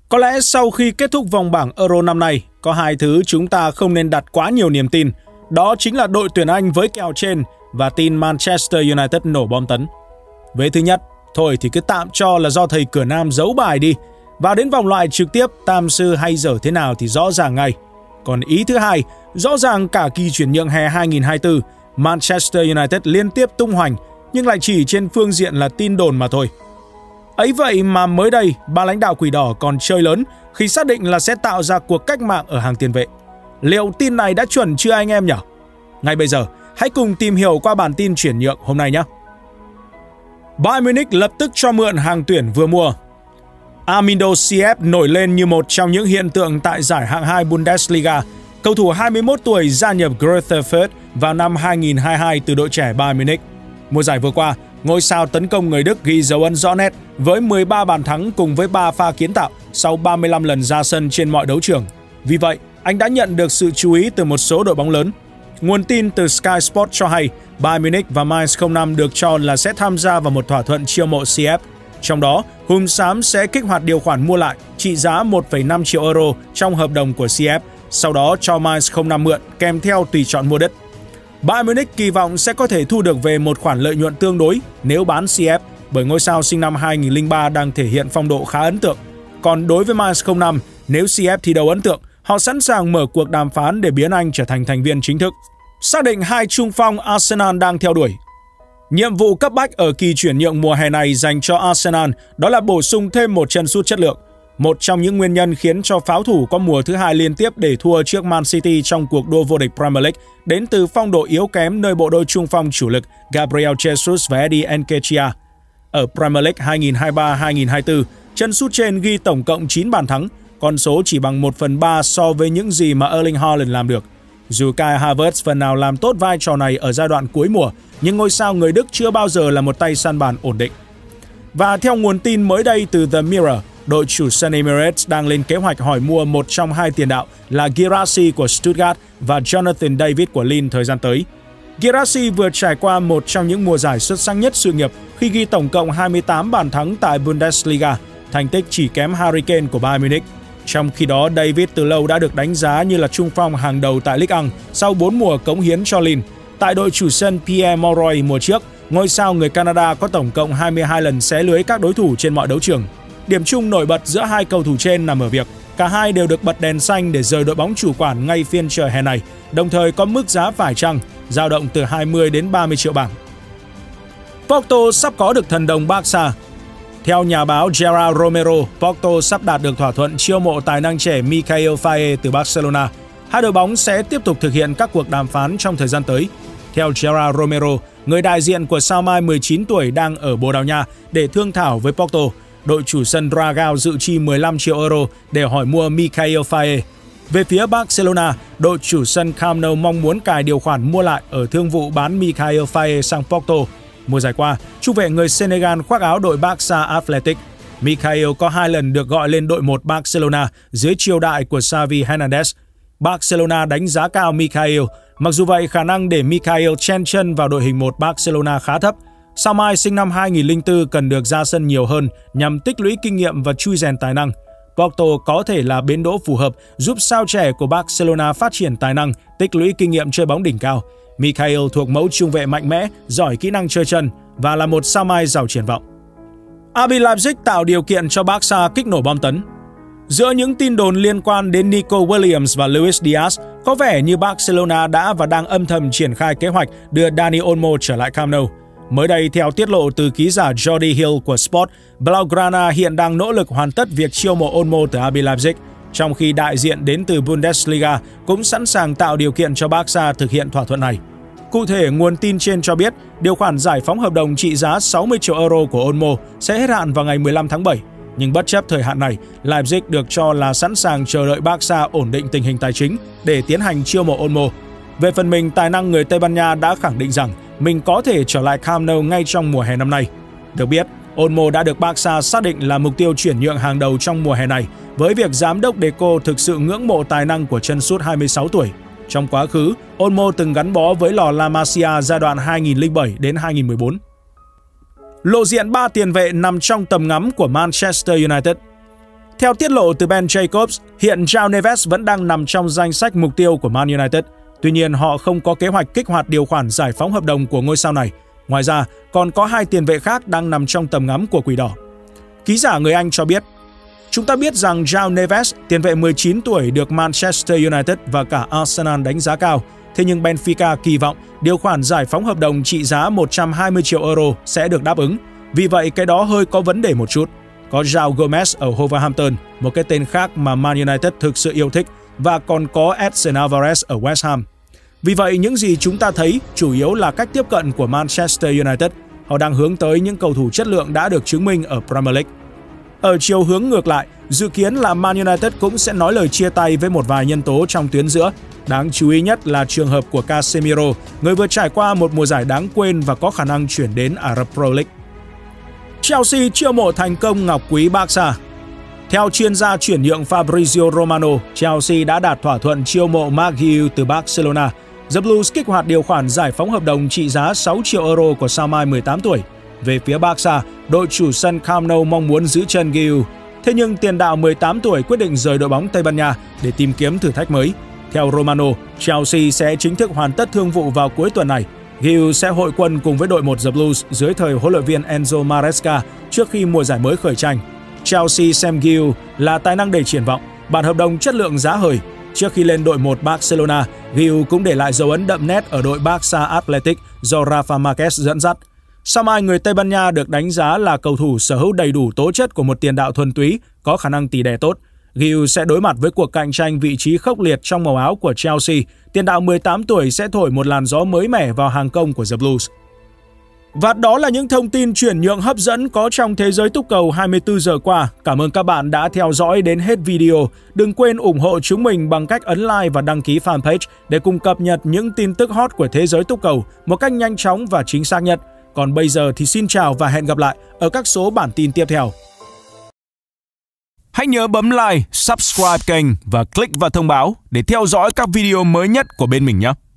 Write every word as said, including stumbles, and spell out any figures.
Có lẽ sau khi kết thúc vòng bảng Euro năm nay, có hai thứ chúng ta không nên đặt quá nhiều niềm tin. Đó chính là đội tuyển Anh với kèo trên và tin Manchester United nổ bom tấn. Vế thứ nhất, thôi thì cứ tạm cho là do thầy cửa Nam giấu bài đi. Vào đến vòng loại trực tiếp, tam sư hay dở thế nào thì rõ ràng ngay. Còn ý thứ hai, rõ ràng cả kỳ chuyển nhượng hè hai nghìn không trăm hai mươi tư, Manchester United liên tiếp tung hoành, nhưng lại chỉ trên phương diện là tin đồn mà thôi. Ấy vậy mà mới đây, ban lãnh đạo Quỷ Đỏ còn chơi lớn khi xác định là sẽ tạo ra cuộc cách mạng ở hàng tiền vệ. Liệu tin này đã chuẩn chưa anh em nhỉ? Ngay bây giờ, hãy cùng tìm hiểu qua bản tin chuyển nhượng hôm nay nhé. Bayern Munich lập tức cho mượn hàng tuyển vừa mua. Armindo Ziyech nổi lên như một trong những hiện tượng tại giải hạng hai Bundesliga. Cầu thủ hai mươi mốt tuổi gia nhập Greuther Fürth vào năm hai nghìn không trăm hai mươi hai từ đội trẻ Bayern Munich. Mùa giải vừa qua, ngôi sao tấn công người Đức ghi dấu ấn rõ nét với mười ba bàn thắng cùng với ba pha kiến tạo sau ba mươi lăm lần ra sân trên mọi đấu trường. Vì vậy, anh đã nhận được sự chú ý từ một số đội bóng lớn. Nguồn tin từ Sky Sports cho hay Bayern Munich và Mainz không năm được cho là sẽ tham gia vào một thỏa thuận chiêu mộ Ziyech. Trong đó, Hùm Xám sẽ kích hoạt điều khoản mua lại trị giá một phẩy năm triệu euro trong hợp đồng của Ziyech, sau đó cho Mainz không năm mượn kèm theo tùy chọn mua đất. Bayern Munich kỳ vọng sẽ có thể thu được về một khoản lợi nhuận tương đối nếu bán Ziyech, bởi ngôi sao sinh năm hai nghìn không trăm lẻ ba đang thể hiện phong độ khá ấn tượng. Còn đối với Mainz không năm, nếu Ziyech thi đấu ấn tượng, họ sẵn sàng mở cuộc đàm phán để biến anh trở thành thành viên chính thức. Xác định hai trung phong Arsenal đang theo đuổi. Nhiệm vụ cấp bách ở kỳ chuyển nhượng mùa hè này dành cho Arsenal đó là bổ sung thêm một chân sút chất lượng. Một trong những nguyên nhân khiến cho pháo thủ có mùa thứ hai liên tiếp để thua trước Man City trong cuộc đua vô địch Premier League đến từ phong độ yếu kém nơi bộ đôi trung phong chủ lực Gabriel Jesus và Eddie Nketiah. Ở Premier League hai nghìn không trăm hai mươi ba hai nghìn không trăm hai mươi tư, chân sút trên ghi tổng cộng chín bàn thắng, con số chỉ bằng một phần ba so với những gì mà Erling Haaland làm được. Dù Kai Havertz phần nào làm tốt vai trò này ở giai đoạn cuối mùa, nhưng ngôi sao người Đức chưa bao giờ là một tay săn bàn ổn định. Và theo nguồn tin mới đây từ The Mirror, đội chủ sân Emirates đang lên kế hoạch hỏi mua một trong hai tiền đạo là Guirassy của Stuttgart và Jonathan David của Lille thời gian tới. Guirassy vừa trải qua một trong những mùa giải xuất sắc nhất sự nghiệp khi ghi tổng cộng hai mươi tám bàn thắng tại Bundesliga, thành tích chỉ kém Harry Kane của Bayern Munich. Trong khi đó, David từ lâu đã được đánh giá như là trung phong hàng đầu tại Ligue một sau bốn mùa cống hiến cho Lille. Tại đội chủ sân Pierre Mauroy mùa trước, ngôi sao người Canada có tổng cộng hai mươi hai lần xé lưới các đối thủ trên mọi đấu trường. Điểm chung nổi bật giữa hai cầu thủ trên nằm ở việc cả hai đều được bật đèn xanh để rời đội bóng chủ quản ngay phiên chợ hè này, đồng thời có mức giá phải chăng dao động từ hai mươi đến ba mươi triệu bảng. Porto sắp có được thần đồng Barca. Theo nhà báo Gerard Romero, Porto sắp đạt được thỏa thuận chiêu mộ tài năng trẻ Michael Faye từ Barcelona. Hai đội bóng sẽ tiếp tục thực hiện các cuộc đàm phán trong thời gian tới. Theo Gerard Romero, người đại diện của sao mai mười chín tuổi đang ở Bồ Đào Nha để thương thảo với Porto. Đội chủ sân Dragao dự chi mười lăm triệu euro để hỏi mua Michael Faye. Về phía Barcelona, đội chủ sân Camp Nou mong muốn cài điều khoản mua lại ở thương vụ bán Michael Faye sang Porto. Mùa giải qua, trung vệ người Senegal khoác áo đội Barça Athletic. Michael có hai lần được gọi lên đội một Barcelona dưới triều đại của Xavi Hernandez. Barcelona đánh giá cao Michael, mặc dù vậy khả năng để Michael chen chân vào đội hình một Barcelona khá thấp. Sao mai sinh năm hai nghìn không trăm lẻ bốn cần được ra sân nhiều hơn nhằm tích lũy kinh nghiệm và chui rèn tài năng. Porto có thể là bến đỗ phù hợp giúp sao trẻ của Barcelona phát triển tài năng, tích lũy kinh nghiệm chơi bóng đỉnh cao. Michael thuộc mẫu trung vệ mạnh mẽ, giỏi kỹ năng chơi chân và là một sao mai giàu triển vọng. rờ bê Leipzig tạo điều kiện cho Barca kích nổ bom tấn. Giữa những tin đồn liên quan đến Nico Williams và Luis Diaz, có vẻ như Barcelona đã và đang âm thầm triển khai kế hoạch đưa Dani Olmo trở lại Camp Nou. Mới đây, theo tiết lộ từ ký giả Jordi Hill của Sport, Blaugrana hiện đang nỗ lực hoàn tất việc chiêu mộ Olmo từ rờ bê Leipzig, trong khi đại diện đến từ Bundesliga cũng sẵn sàng tạo điều kiện cho Barca thực hiện thỏa thuận này. Cụ thể, nguồn tin trên cho biết điều khoản giải phóng hợp đồng trị giá sáu mươi triệu euro của Olmo sẽ hết hạn vào ngày mười lăm tháng bảy. Nhưng bất chấp thời hạn này, Leipzig được cho là sẵn sàng chờ đợi Barca ổn định tình hình tài chính để tiến hành chiêu mộ Olmo. Về phần mình, tài năng người Tây Ban Nha đã khẳng định rằng mình có thể trở lại Camp Nou ngay trong mùa hè năm nay. Được biết, Olmo đã được Barca xác định là mục tiêu chuyển nhượng hàng đầu trong mùa hè này, với việc giám đốc Deco thực sự ngưỡng mộ tài năng của chân sút hai mươi sáu tuổi. Trong quá khứ, Olmo từng gắn bó với lò La Masia giai đoạn hai nghìn không trăm lẻ bảy đến hai nghìn không trăm mười bốn. Lộ diện ba tiền vệ nằm trong tầm ngắm của Manchester United. Theo tiết lộ từ Ben Jacobs, hiện João Neves vẫn đang nằm trong danh sách mục tiêu của Man United. Tuy nhiên, họ không có kế hoạch kích hoạt điều khoản giải phóng hợp đồng của ngôi sao này. Ngoài ra, còn có hai tiền vệ khác đang nằm trong tầm ngắm của Quỷ Đỏ. Ký giả người Anh cho biết, chúng ta biết rằng João Neves, tiền vệ mười chín tuổi được Manchester United và cả Arsenal đánh giá cao. Thế nhưng Benfica kỳ vọng điều khoản giải phóng hợp đồng trị giá một trăm hai mươi triệu euro sẽ được đáp ứng. Vì vậy, cái đó hơi có vấn đề một chút. Có João Gomez ở Wolverhampton, một cái tên khác mà Man United thực sự yêu thích, và còn có Edson Alvarez ở West Ham. Vì vậy, những gì chúng ta thấy chủ yếu là cách tiếp cận của Manchester United. Họ đang hướng tới những cầu thủ chất lượng đã được chứng minh ở Premier League. Ở chiều hướng ngược lại, dự kiến là Man United cũng sẽ nói lời chia tay với một vài nhân tố trong tuyến giữa. Đáng chú ý nhất là trường hợp của Casemiro, người vừa trải qua một mùa giải đáng quên và có khả năng chuyển đến Ả Rập Pro League. Chelsea chiêu mộ thành công ngọc quý Barca. Theo chuyên gia chuyển nhượng Fabrizio Romano, Chelsea đã đạt thỏa thuận chiêu mộ Marc Guiu từ Barcelona. The Blues kích hoạt điều khoản giải phóng hợp đồng trị giá sáu triệu euro của sao mai mười tám tuổi. Về phía Barca, đội chủ sân Camp Nou mong muốn giữ chân Guiu. Thế nhưng tiền đạo mười tám tuổi quyết định rời đội bóng Tây Ban Nha để tìm kiếm thử thách mới. Theo Romano, Chelsea sẽ chính thức hoàn tất thương vụ vào cuối tuần này. Guiu sẽ hội quân cùng với đội một The Blues dưới thời huấn luyện viên Enzo Maresca trước khi mùa giải mới khởi tranh. Chelsea xem Guiu là tài năng đầy triển vọng, bản hợp đồng chất lượng giá hời. Trước khi lên đội một Barcelona, Guiu cũng để lại dấu ấn đậm nét ở đội Barça Athletic do Rafa Marquez dẫn dắt. Sao mai người Tây Ban Nha được đánh giá là cầu thủ sở hữu đầy đủ tố chất của một tiền đạo thuần túy, có khả năng tỉ đè tốt. Guiu sẽ đối mặt với cuộc cạnh tranh vị trí khốc liệt trong màu áo của Chelsea. Tiền đạo mười tám tuổi sẽ thổi một làn gió mới mẻ vào hàng công của The Blues. Và đó là những thông tin chuyển nhượng hấp dẫn có trong thế giới túc cầu hai mươi tư giờ qua. Cảm ơn các bạn đã theo dõi đến hết video. Đừng quên ủng hộ chúng mình bằng cách ấn like và đăng ký fanpage để cùng cập nhật những tin tức hot của thế giới túc cầu một cách nhanh chóng và chính xác nhất. Còn bây giờ thì xin chào và hẹn gặp lại ở các số bản tin tiếp theo. Hãy nhớ bấm like, subscribe kênh và click vào thông báo để theo dõi các video mới nhất của bên mình nhé.